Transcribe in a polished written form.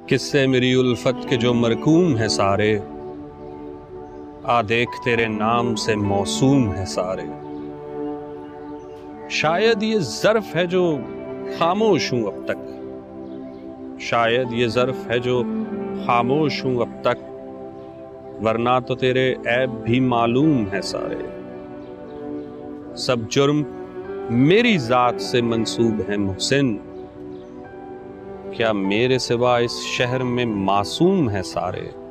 किस्से मेरी उल्फत के जो मरकूम है सारे, आ देख तेरे नाम से मौसूम है सारे। शायद ये ज़र्फ है जो खामोश हूं अब तक, शायद ये ज़र्फ है जो खामोश हूं अब तक, वरना तो तेरे ऐब भी मालूम है सारे। सब जुर्म मेरी ज़ात से मंसूब है मुहसिन, क्या मेरे सिवा इस शहर में मासूम है सारे।